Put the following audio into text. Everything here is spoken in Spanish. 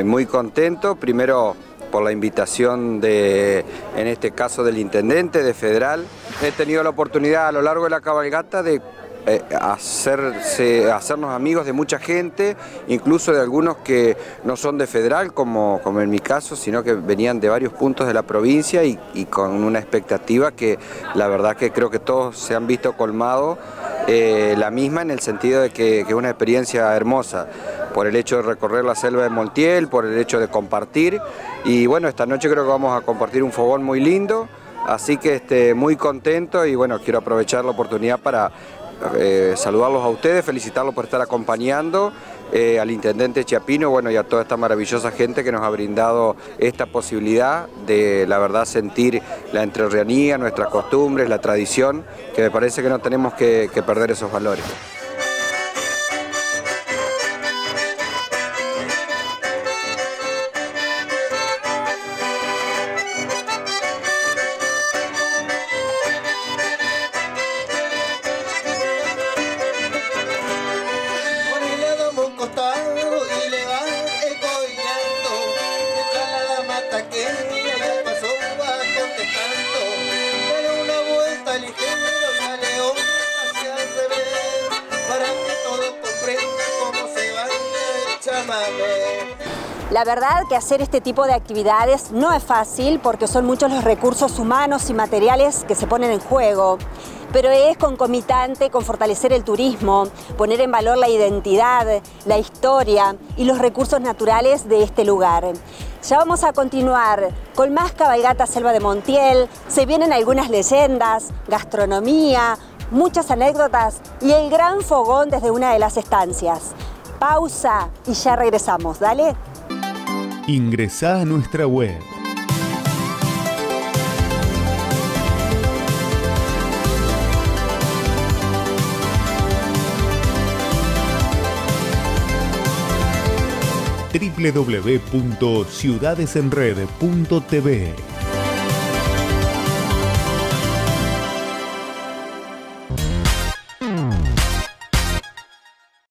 muy contento, primero por la invitación en este caso del intendente de Federal. He tenido la oportunidad a lo largo de la cabalgata de hacernos amigos de mucha gente, incluso de algunos que no son de Federal, como en mi caso, sino que venían de varios puntos de la provincia y con una expectativa que la verdad que creo que todos se han visto colmado la misma, en el sentido de que es una experiencia hermosa, por el hecho de recorrer la selva de Montiel, por el hecho de compartir, y bueno, esta noche creo que vamos a compartir un fogón muy lindo, así que muy contento y bueno, quiero aprovechar la oportunidad para saludarlos a ustedes, felicitarlos por estar acompañando al intendente Chiapino, bueno, y a toda esta maravillosa gente que nos ha brindado esta posibilidad de, la verdad, sentir la entrerrianía, nuestras costumbres, la tradición, que me parece que no tenemos que perder esos valores. La verdad que hacer este tipo de actividades no es fácil porque son muchos los recursos humanos y materiales que se ponen en juego, pero es concomitante con fortalecer el turismo, poner en valor la identidad, la historia y los recursos naturales de este lugar. Ya vamos a continuar con más cabalgata Selva de Montiel, se vienen algunas leyendas, gastronomía, muchas anécdotas y el gran fogón desde una de las estancias. Pausa y ya regresamos, dale. Ingresá a nuestra web www.ciudadesenred.tv.